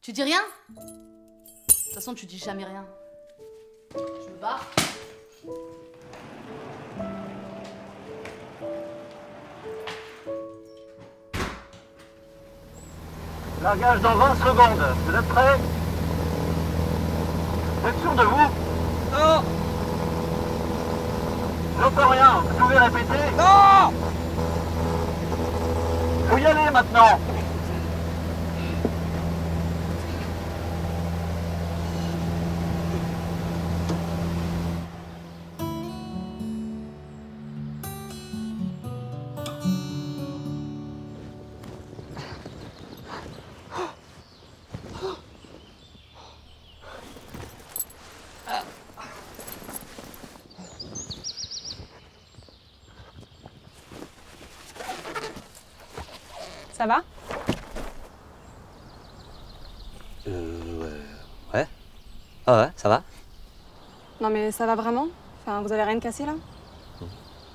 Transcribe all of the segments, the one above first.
Tu dis rien? De toute façon, tu dis jamais rien. Je me barre. Largage dans 20 secondes. Vous êtes prêts? Vous êtes sûr de vous? Non! J'entends rien. Vous pouvez répéter? Non! Faut y aller maintenant. Ça va? Ouais. Ah ouais, ça va? Non mais ça va vraiment? Enfin, vous avez rien cassé là? Non.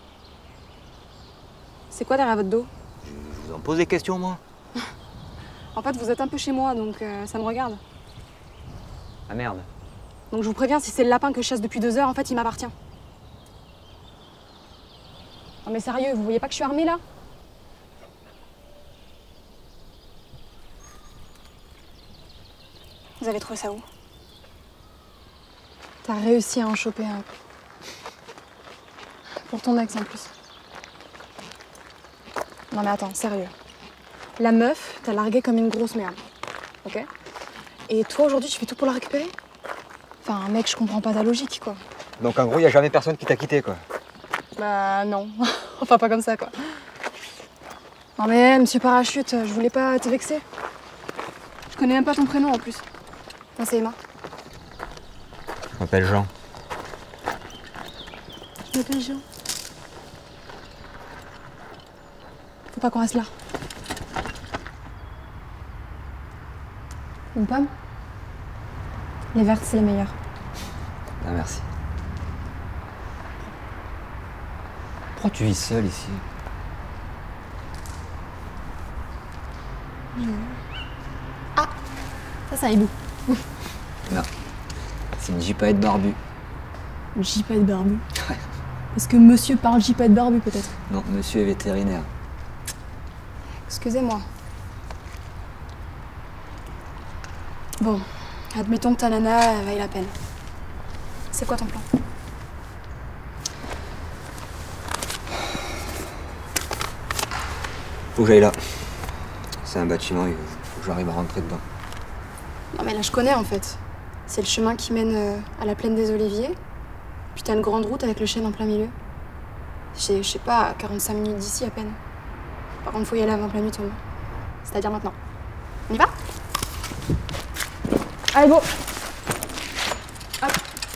C'est quoi derrière votre dos? Je vous en pose des questions, moi. En fait, vous êtes un peu chez moi, donc ça me regarde. Ah merde. Donc je vous préviens, si c'est le lapin que je chasse depuis 2 heures, en fait, il m'appartient. Non mais sérieux, vous voyez pas que je suis armée là? Vous avez trouvé ça où? T'as réussi à en choper un. Pour ton ex en plus. Non mais attends, sérieux. La meuf, t'as largué comme une grosse merde. Ok? Et toi aujourd'hui, tu fais tout pour la récupérer? Enfin, mec, je comprends pas ta logique, quoi. Donc en gros, y a jamais personne qui t'a quitté, quoi. Bah non. Enfin, pas comme ça, quoi. Non mais, monsieur Parachute, je voulais pas te vexer. Je connais même pas ton prénom en plus. Moi, c'est Emma. Je m'appelle Jean. Je m'appelle Jean. Faut pas qu'on reste là. Une pomme? Les vertes, c'est les meilleures. Ah merci. Pourquoi tu vis seul ici? Ah! Ça, c'est un hibou. Non. C'est une gypaète barbue. Une gypaète barbu. Ouais. Est-ce que monsieur parle gypaète barbu, peut-être? Non, monsieur est vétérinaire. Excusez-moi. Bon, admettons que ta nana vaille la peine. C'est quoi ton plan? Faut que j'aille là. C'est un bâtiment, il faut que j'arrive à rentrer dedans. Non mais là je connais en fait. C'est le chemin qui mène à la plaine des Oliviers. Puis t'as une grande route avec le chêne en plein milieu. Je sais pas, à 45 minutes d'ici à peine. Par contre faut y aller avant que la nuit tombe. C'est-à-dire maintenant. On y va? Allez go! Hop.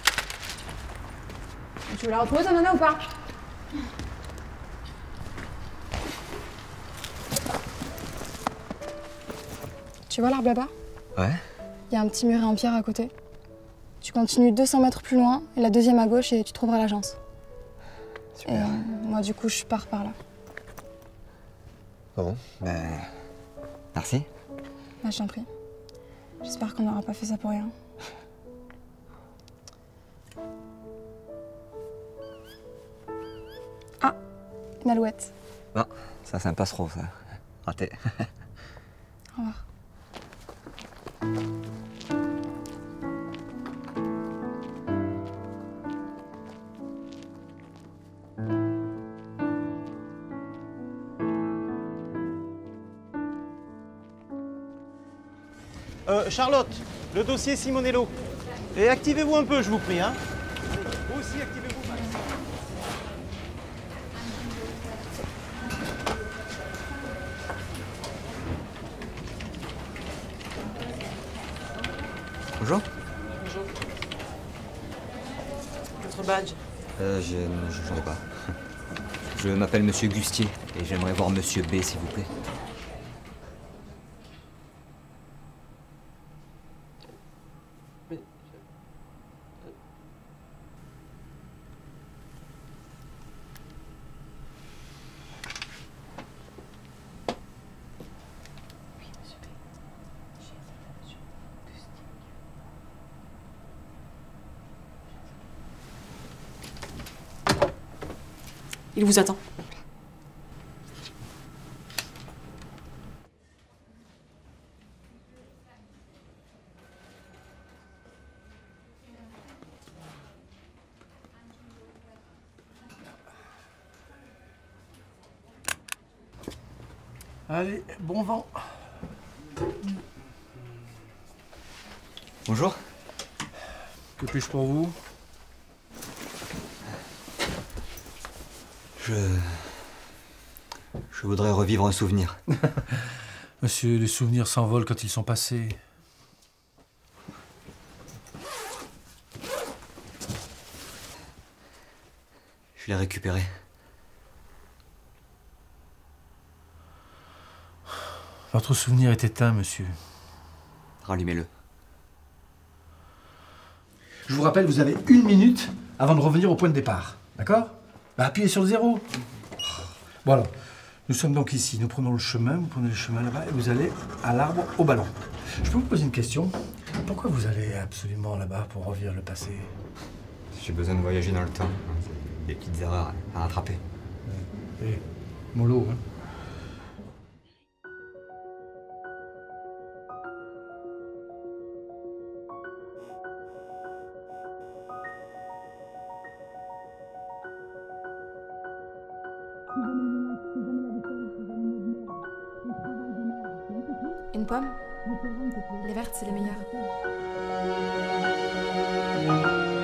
Tu veux la retrouver ta nana ou pas? Tu vois l'arbre là-bas? Ouais? Il y a un petit muret en pierre à côté. Tu continues 200 mètres plus loin, et la deuxième à gauche, et tu trouveras l'agence. Super. Et moi, du coup, je pars par là. Bon, ben... Merci. Bah, je t'en prie. J'espère qu'on n'aura pas fait ça pour rien. Ah, une alouette. Non, ça, c'est un passereau, ça. Raté. Au revoir. Charlotte, le dossier Simonello. Et activez-vous un peu, je vous prie. Hein. Vous aussi, activez-vous, Max. Bonjour. Bonjour. Votre badge? J'en ai pas. Je m'appelle Monsieur Gustier et j'aimerais voir Monsieur B, s'il vous plaît. Mais... Il vous attend. Allez, bon vent. Bonjour. Que puis-je pour vous? Je voudrais revivre un souvenir. Monsieur, les souvenirs s'envolent quand ils sont passés. Je l'ai récupéré. Votre souvenir est éteint, monsieur. Rallumez-le. Je vous rappelle, vous avez 1 minute avant de revenir au point de départ. D'accord? Appuyez sur le 0. Voilà. Nous sommes donc ici. Nous prenons le chemin, vous prenez le chemin là-bas et vous allez à l'arbre au ballon. Je peux vous poser une question? Pourquoi vous allez absolument là-bas pour revivre le passé? J'ai besoin de voyager dans le temps. Des petites erreurs à rattraper. Eh, mollo, hein? Une pomme? Les vertes, c'est les meilleures.